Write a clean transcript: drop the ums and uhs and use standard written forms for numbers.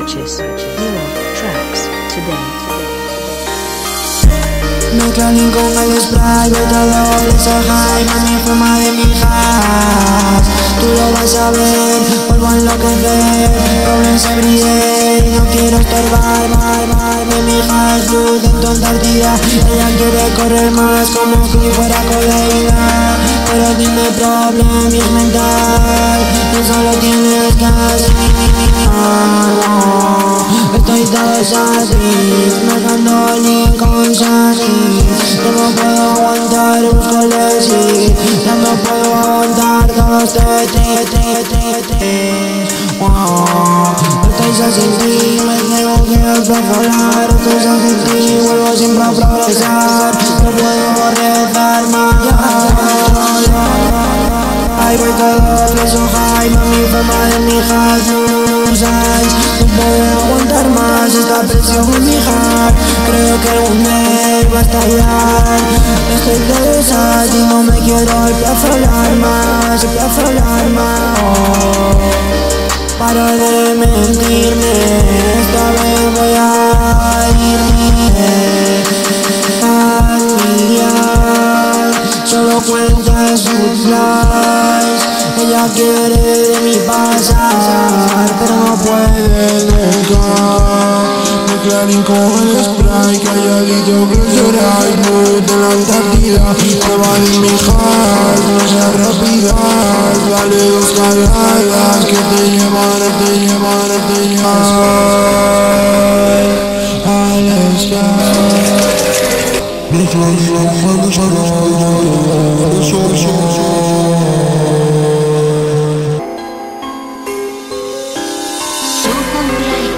Purchase your tracks today. Mezclan con el spray, vete a doble ceja y mami fuma de mi hijas. Tú lo vas a ver, vuelvo a enloquecer. Problemas everyday, no quiero estorbar. De mi hija es luz en tu Antártida. Ella quiere correr más como si fuera codeína. Pero dime problem y es mental. Tú solo tienes que estoy todo así, marcando ni con Sani. Yo no puedo aguantar, busco Lexi. Ya no puedo aguantar todos estoy sin ti, me niego que perforar. Estoy sin ti, vuelvo siempre a progresar. No puedo rezar más. Ay, voy todo preso, high, mami, fama de mi hija, no puedo aguantar más esta presión, mija. Creo que algún día va a estallar. Estoy de esas y no me quiero aflorar más, Paro de mentirme, esta vez voy a irme. Solo cuenta sus likes. Ella quiere de mi pasar, pero no puede dejar. Mezclan con el spray, calladito que será el mood de la Antártida. Se va de mi heart, no seas rápida. Dale dos caladas que te llevan al sky. Soho Play.